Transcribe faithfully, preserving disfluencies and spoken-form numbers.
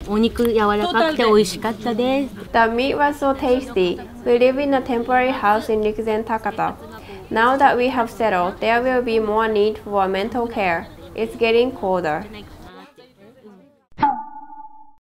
お肉柔らかくて美味しかったです。 The meat was so tasty. We live in a temporary house in Rikuzentakada. Now that we have settled, there will be more need for mental care. It's getting colder.